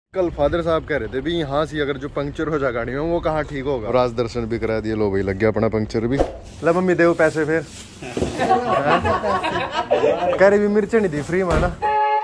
कल फादर साहब कह रहे थे भी यहाँ से अगर जो पंक्चर हो जाए गाड़ी में वो कहाँ ठीक होगा। और आज दर्शन भी करा दिए, लो भाई लग गया अपना पंक्चर भी। ला मम्मी दे पैसे फिर कह रही भी मिर्ची नहीं दी फ्री में ना।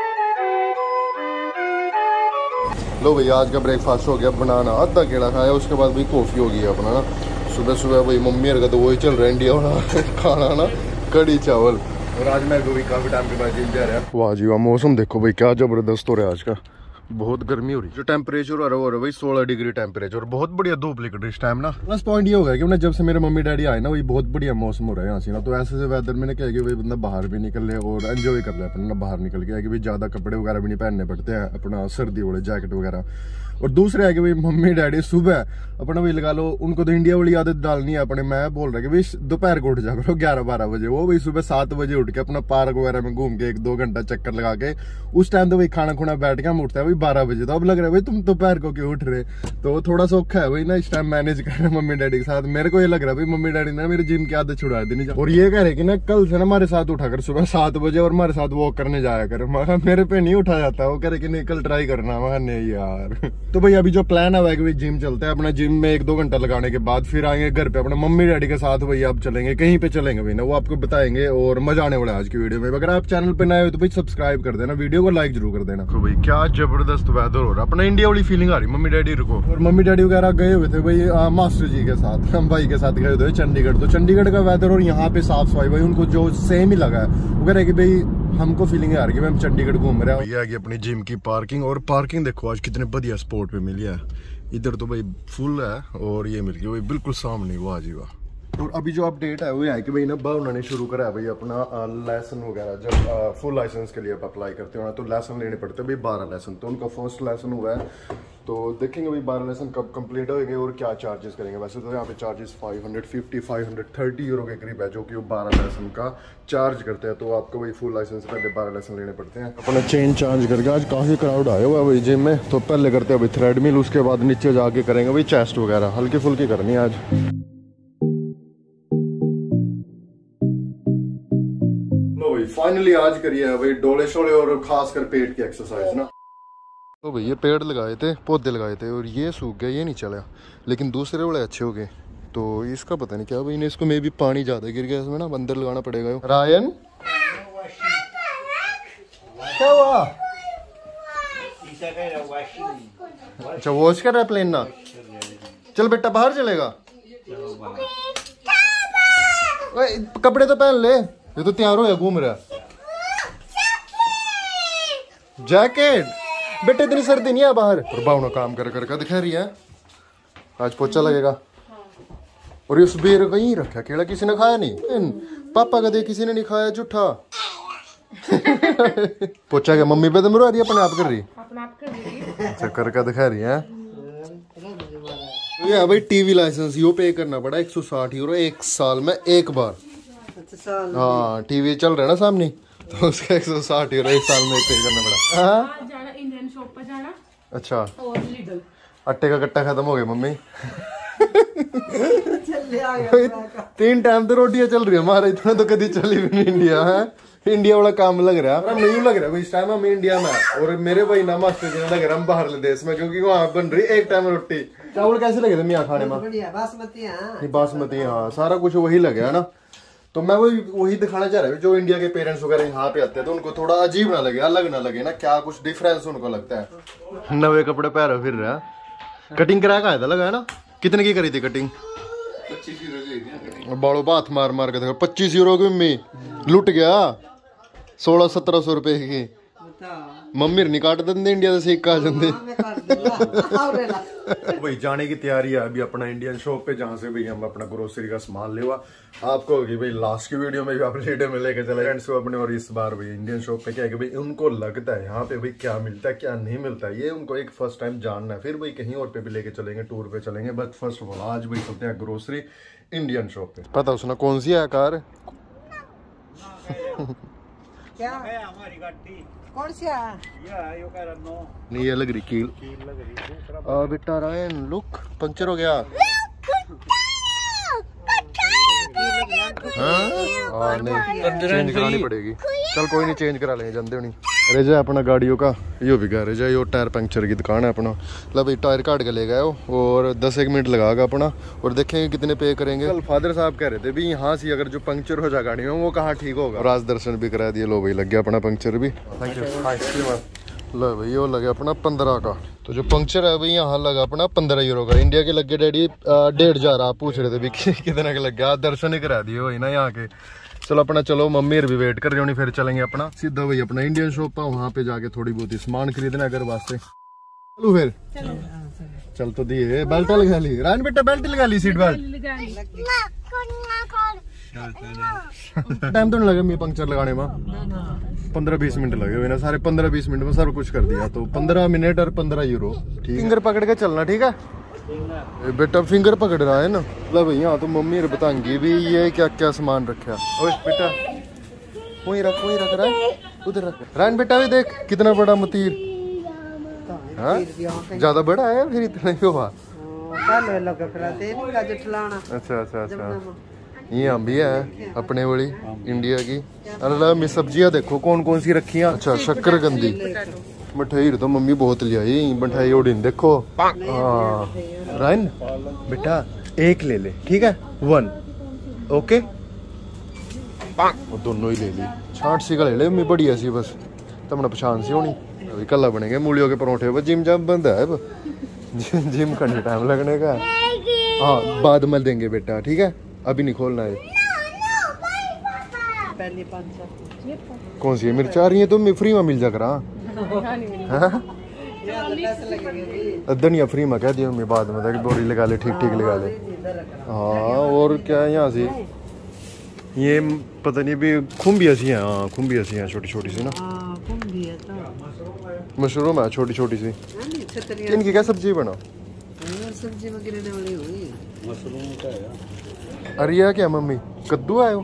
लो भाई आज का ब्रेकफास्ट हो गया, बनाना आधा केला खाया, उसके बाद भाई कॉफी हो गई अपना ना। सुबह सुबह भाई मम्मी का तो वही चल रहा है इंडिया वाला खाना ना, कड़ी चावल। और आज मैं भी काफी टाइम के बाद जिम जा रहा है। वाह जी वाह, मौसम देखो भाई क्या जबरदस्त हो रहा है आज का, बहुत गर्मी हो रही है। जो टेम्परेचर हो रहा है भाई 16 डिग्री टेम्परेचर, बहुत बढ़िया धूप निकल रही इस टाइम ना। प्लस पॉइंट ये हो गया कि जब से मेरे मम्मी डैडी आए ना वही बहुत बढ़िया मौसम हो रहा है यहाँ से ना। तो ऐसे वेदर मैंने कहा कि भाई बंदा बाहर भी निकल ले और एंजॉय कर ले अपना बाहर निकल के, कि भाई ज्यादा कपड़े वगैरह भी नहीं पहनने पड़ते हैं, अपना सर्दी वाले जैकेट वगैरह। और दूसरे है कि भाई मम्मी डैडी सुबह अपना वही लगा लो, उनको तो इंडिया वाली आदत डालनी है अपने। मैं बोल रहा कि भाई दोपहर को उठ जा करो 11-12 बजे, वो भाई सुबह 7 बजे उठ के अपना पार्क वगैरह में घूम के 1-2 घंटा चक्कर लगा के उस टाइम तो भाई खाना खुना बैठ के हम उठता है भाई 12 बजे। तो अब लग रहा है भाई तुम दोपहर को क्यों उठ रहे, तो थोड़ा सा औखा है भाई ना इस टाइम मैनेज करना मम्मी डैडी के साथ। मेरे को ये लग रहा है भाई मम्मी डैडी ने मेरे जिम की आदत छुड़ा देनी। और ये कह रहे कि ना कल से ना हमारे साथ उठा कर सुबह 7 बजे और हमारे साथ वॉक करने जाया कर। मेरे पे नहीं उठा जाता, वो कह रहे कि नहीं कल ट्राई करना। मैं नहीं यार। तो भाई अभी जो प्लान है कि जिम चलते हैं अपना, जिम में 1-2 घंटा लगाने के बाद फिर आएंगे घर पे अपना मम्मी डैडी के साथ। भाई आप चलेंगे कहीं पे चलेंगे भाई ना, वो आपको बताएंगे और मजा आने वाला है आज की वीडियो में। अगर आप चैनल पे नए हो तो भाई सब्सक्राइब कर देना, वीडियो को लाइक जरूर कर देना। तो भाई क्या जबरदस्त वेदर हो रहा है, अपना इंडिया वाली फीलिंग आ रही मम्मी डैडी को। और मम्मी डैडी वगैरह गए हुए थे भाई मास्टर जी के साथ, हम भाई के साथ गए हुए चंडीगढ़। तो चंडीगढ़ का वेदर और यहाँ पे साफ सफाई भाई उनको जो सेम ही लगा है। वो कह रहे कि भाई हमको फीलिंग आ रही है हम चंडीगढ़ घूम रहे हैं। ये आ गई अपनी जिम की पार्किंग, और पार्किंग देखो आज कितने बढ़िया स्पॉट पे मिली है। इधर तो भाई फुल है और ये मिल गई भाई बिल्कुल सामने। वाह जी वाह। और अभी जो अपडेट है वो है कि भाई ना भावना ने शुरू करा है भाई अपना लेसन वगैरह। जब फुल लाइसेंस के लिए आप अप्लाई करते हो ना तो लेसन लेने पड़ते हैं भाई 12 लेसन। तो उनका फर्स्ट लेसन हुआ है, तो देखेंगे भाई 12 लेसन कब कंप्लीट होंगे और क्या चार्जेस करेंगे। वैसे तो यहाँ पे चार्जेस 550-530 यूरो के करीब है, जो कि वो 12 लेसन का चार्ज करते हैं। तो आपको भाई फुल लाइसेंस से पहले 12 लेसन लेने पड़ते हैं। अपना चेन चार्ज करके आज काफ़ी क्राउड आया हुआ है भाई जिम में। तो पहले करते हैं भाई थ्रेडमिल, उसके बाद नीचे जाके करेंगे भाई चेस्ट वगैरह, हल्की फुल्की करनी है आज। फाइनली आज करिए भाई डोले शोले और खासकर पेट की एक्सरसाइज ना। तो भाई ये पेड़ लगाए थे, पौधे लगाए थे और ये सूख गया, ये नहीं चला, लेकिन दूसरे वाले अच्छे हो गए। तो इसका पता नहीं क्या भाई ने, इसको में भी पानी ज्यादा गिर गया इसमें ना, अंदर लगाना पड़ेगा। रायन क्या हुआ? अच्छा वॉश कर रहा है प्लेन ना, चल बेटा बाहर चलेगा। कपड़े तो पहन ले, ये तो तैयार हो घूम रहा। जैकेट बेटे इतनी सर्दी नहीं है बाहर। और भावना काम कर कर दिखा रही है, आज पोछा लगेगा। और ये सुबह कहीं रखा केला, किसी ने खाया नहीं, पापा का दे किसी ने नहीं खाया झूठा। पोछा क्या मम्मी पे तो मुरा रही है, अपने आप कर रही अच्छा कर दिखा रही है। ये भाई टीवी लाइसेंस यो पे करना पड़ा 160 यूरो 1 साल में एक बार। हाँ टीवी चल रहा है ना सामने, तो उसका 160 यूरो 1 साल में पे करना पड़ा। हाँ जाना इंडियन शॉप पर जाना। अच्छा और लीडल आटे का कट्टा खत्म हो गया मम्मी। 3 टाइम तो रोटियां चल रही है हमारे, इतना तो कभी चली भी नहीं इंडिया है। इंडिया वाला काम लग रहा है, नहीं लग रहा है इस टाइम हम इंडिया में। और मेरे भाई ना मास्टर जी ने लग रहा हम बाहर देश में, क्योंकि वहाँ बन रही 1 टाइम रोटी। चावल कैसे लगे थे मियाँ खाने में? बासमती हाँ सारा कुछ वही लगे है ना। तो मैं वही दिखाना चाह रहा हूँ, जो इंडिया के पेरेंट्स वगैरह यहाँ पे आते हैं तो उनको थोड़ा अजीब ना लगे, अलग ना लगे ना, क्या कुछ डिफरेंस उनको लगता है। नवे कपड़े पहन फिर रहा है। कटिंग करा का था लगा है ना, कितने की करी थी कटिंग? 25 यूरो। बाड़ो बात मार मार के देखो 25 यूरो की मम्मी लुट गया। 1600-1700 रुपए की मम्मी नहीं काट देंगे इंडिया से सीख का जाते। भाई जाने की तैयारी है अभी अपना इंडियन शॉप पे, जहाँ से भाई हम अपना ग्रोसरी का सामान लेवा। आपको होगी भाई लास्ट की वीडियो में भी आप लेटे में लेके चले फ्रेंड्स को अपने। और इस बार भाई इंडियन शॉप पे क्या है कि भाई उनको लगता है यहाँ पे भाई क्या मिलता है क्या नहीं मिलता है, ये उनको एक फर्स्ट टाइम जानना है। फिर भाई कहीं और पे भी लेके चलेंगे, टूर पे चलेंगे, बट फर्स्ट ऑफ ऑल आज भाई चलते हैं ग्रोसरी इंडियन शॉप पे। पता उसने कौन सी है कार? क्या हमारी गाड़ी कौन सी है? यो कह रहा नो नहीं ये लग रही कील लग रही। बेटा रायन लुक पंक्चर हो गया। हाँ नहीं चेंज करानी पड़ेगी। चल कोई नहीं चेंज करा लेंगे, जानते हो नहीं। गैरेज है अपना गाड़ियों का, यो भी गैरेज है, यो टायर पंक्चर की दुकान है अपना। मतलब भाई टायर काट के ले गए हो और 10-1 मिनट लगाएगा अपना और देखेंगे कितने पे करेंगे। कल फादर साहब कह रहे थे भी यहाँ से अगर जो पंक्चर हो जाए गाड़ी में वो कहाँ ठीक होगा। राज दर्शन भी करा दिए, लो भाई लग गया अपना पंक्चर भी। Thank you. लो भाई वो लगे अपना 15 का। तो जो पंक्चर है भाई यहाँ लगा अपना 15 यूरो का। इंडिया के लग गए डैडी 1,500। आप पूछ रहे थे भी कितने के लग गया, दर्शन ही करा दिए वही ना यहाँ के। चलो अपना चलो, मम्मी भी वेट कर रही होनी, फिर चलेंगे अपना सीधा वही अपना इंडियन शॉप है, वहाँ पे जाके थोड़ी बहुत ही सामान खरीदना अगर वास्ते। चलो फिर चल तो दिए बेल्ट लगा ली रान बेटा, बेल्ट लगा ली, सीट बेल्ट। टाइम तो नहीं लगे मैं पंक्चर लगाने में, 15-20 मिनट लगे हुए ना, सारे 15-20 मिनट में सब कुछ कर दिया। तो 15 मिनट और 15 यूरो। ठीक, फिंगर पकड़ के चलना, ठीक है बेटा, फिंगर पकड़ रहा है ना। मतलब यहाँ तो मम्मी बताएंगी भी ये क्या क्या सामान रखा। ओए बेटा वही रख रहा है, उधर रख। रान बेटा भी देख कितना बड़ा मतीर, हाँ ज्यादा बड़ा है फिर इतना ही हुआ। अच्छा ये हम भी है अपने वाली इंडिया की। अल्लाह सब्जियां देखो कौन कौन सी रखी हैं। अच्छा शक्करकंदी, मिठाई तो मम्मी बहुत ले आई, मिठाई ओडिन देखो। हाँ राइन बेटा एक ले ले, ठीक है 1 ओके। दोनों ही ले ली, छाट सी का ले ले मम्मी, बढ़िया सी बस तमने पछान सी होनी। अभी कल बनेंगे मूलियों के परोठे, बस जिम जब बंद है, जिम करने टाइम लगने का। हाँ बाद में देंगे बेटा, ठीक है अभी नहीं खोलना है। कौन सी मिर्च आ रही है तुम फ्री में मिल जा करा धनिया फ्री में कह दिया मम्मी, बाद में बोरी लगा ले, ठीक लगा ले। हाँ और क्या है यहाँ से ये पता नहीं भी खुम्बिया सी है। हाँ खुम्बिया सी है छोटी छोटी सी ना, मशरूम है छोटी छोटी सी। इनकी क्या सब्जी बना, सब्जी वगैरह मशरूम का है। अरे यह क्या मम्मी कद्दू आयो,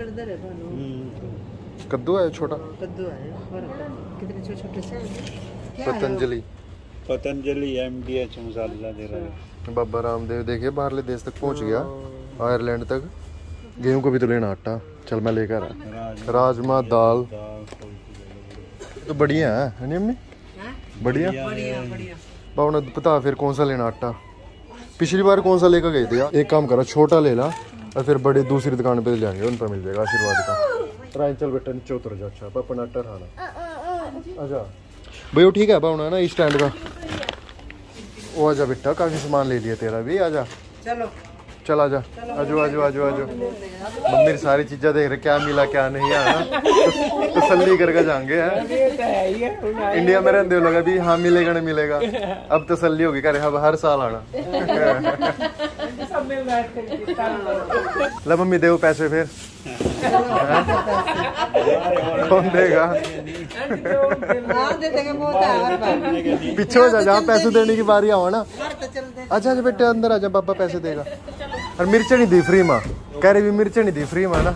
कद्दू आयो छोटा, कद्दू आयो कितने छोटे से। पतंजलि MDH मसाला दे रहा है। बाबा रामदेव देखिए बाहरले देश तक पहुंच गया, आयरलैंड तक। गेहूं को भी तो लेना आटा, चल मैं लेकर आ। राजमा दाल तो बढ़िया है नहीं मम्मी, बढ़िया बाबा ने पता फिर कौन सा लेना आटा। पिछली बार कौन सा लेकर गए थे। एक काम करो छोटा ले ला और फिर बड़े दूसरी दुकान पे जाएंगे, उन पर मिल जाएगा आशीर्वाद का। राइन चल बेटा नीचे उतर जा। अच्छा पापा आटा खाना। अच्छा भैया ठीक है बाबा ना स्टैंड का वो। आजा बेटा काफी सामान ले लिया तेरा भी, आजा चलो चल आजा, आजो। मम्मी सारी चीजें देख रहे क्या मिला क्या नहीं है, तसल्ली करके जाएंगे। इंडिया में रहते लोग अभी हाँ मिलेगा नहीं मिलेगा, अब तसल्ली होगी करे अब हर साल आना। ला मम्मी देव पैसे फिर कौन देगा, पीछे हो जा जहाँ पैसे देने की बारी आओ ना। अच्छा बेटे अंदर आजा, पापा पैसे देगा। और मिर्च नहीं दी फ्री माँ, कह रही भी मिर्च नहीं दी फ्री माँ ना।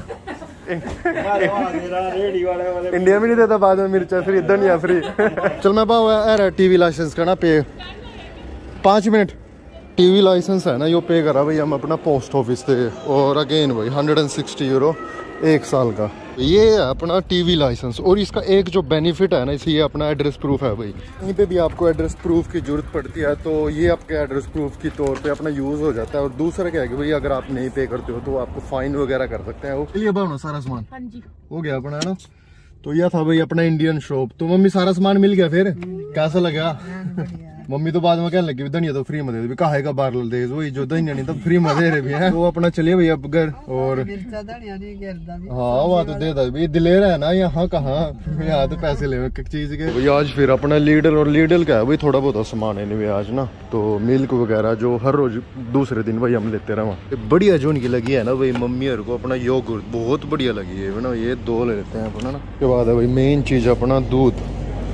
इंडिया में नहीं देता बाद में मिर्च, फिर इधर नहीं फ्री। चल मैं पाओ टीवी लाइसेंस का ना पे 5 मिनट टीवी लाइसेंस है ना यो पे करा भाई हम अपना पोस्ट ऑफिस से। और अगेन भाई 160 यूरो 1 साल का ये है अपना टीवी लाइसेंस। और इसका एक जो बेनिफिट है ना इसे, ये अपना एड्रेस प्रूफ है भाई। कहीं पे भी आपको एड्रेस प्रूफ की जरूरत पड़ती है तो ये आपके एड्रेस प्रूफ की तौर पे अपना यूज हो जाता है। और दूसरा क्या है कि भाई अगर आप नहीं पे करते हो तो आपको फाइन वगैरह कर सकते हैं। वो चलिए बाबा सारा सामान हो गया अपना है ना। तो यह था भाई अपना इंडियन शॉप। तो मम्मी सारा सामान मिल गया फिर कैसा लगा। मम्मी तो बाद में कहने लगी धनिया तो फ्री में दे दे, कहा है बाहर दे वही जो धनिया नहीं तो फ्री में दे रहे भी है। वो अपना चलिए भैया अब घर। और हाँ वहाँ तो दे भाई दिलेर है ना, यहाँ कहाँ यहाँ तो पैसे ले चीज के भाई। आज फिर अपना लीडल, और लीडल का है भाई थोड़ा बहुत सामान है नहीं आज ना, तो मिल्क वगैरह जो हर रोज दूसरे दिन भाई हम लेते रहे। बढ़िया जो उनकी लगी है ना भाई मम्मी और को अपना योगर्ट बहुत बढ़िया लगी है ना, ये 2 ले लेते हैं अपना ना। उसके बाद है भाई मेन चीज अपना दूध,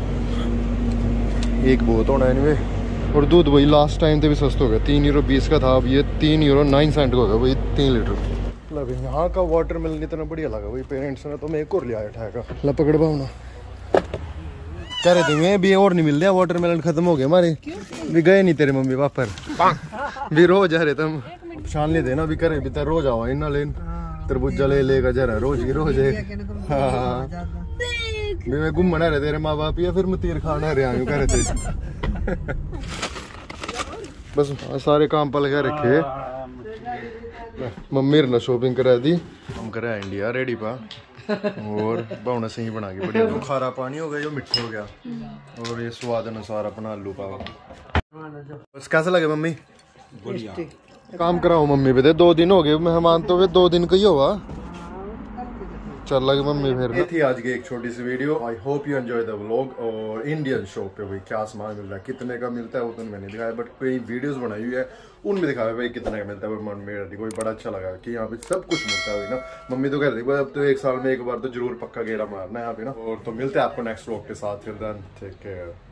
एक बहुत होना है इनमें। और दूध भाई लास्ट टाइम तो भी सस्ता हो गया, 3 यूरो 20 का था, अब ये 3 यूरो 9 सेंट का हो गया भाई 3 लीटर। मतलब यहाँ का वाटर मिलन इतना बढ़िया लगा भाई पेरेंट्स ने, तो मैं एक और ले आया ठहका ला पकड़ पाऊ ना। कह रहे थे मैं भी और नहीं मिल रहा, वाटर मिलन खत्म हो गए हमारे भी, गए नहीं तेरे मम्मी पापा भी रोज आ रहे तुम शान ले देना भी करे भी रोज आओ इन लेन तरबूजा ले लेगा जरा रोज की रोज है। भी मैं घूमना रहे तेरे माँ बाप या फिर मैं तीर खाना रहा हूँ घर थे बस सारे काम पर लगा रखे। मम्मी ने शॉपिंग करा दी, हम करा इंडिया रेडी पा और भावना से ही बना के बढ़िया। तो खारा पानी हो गया, जो मिठा हो गया और ये स्वाद अनुसार अपना आलू पाओ। बस कैसा लगे मम्मी? बढ़िया। काम कराओ मम्मी पे, 2 दिन हो गए मेहमान तो वे 2 दिन का ही हुआ। चल लगे मम्मी फिर। ये थी आज की एक छोटी सी video. I hope you enjoy the vlog. और इंडियन शॉप पे भाई क्या सामान मिल रहा है, कितने का मिलता है वो तो मैंने दिखाया, बट कोई वीडियोस बनाई हुई है उनमें दिखाया भाई कितने का मिलता है। मन में कोई बड़ा अच्छा लगा कि यहाँ पे सब कुछ मिलता है ना। मम्मी तो कह रही अब तो 1 साल में 1 बार तो जरूर पक्का गेड़ा मारना है यहाँ पे ना। और तो मिलते हैं आपको नेक्स्ट व्लॉग के साथ। फिर देन टेक केयर।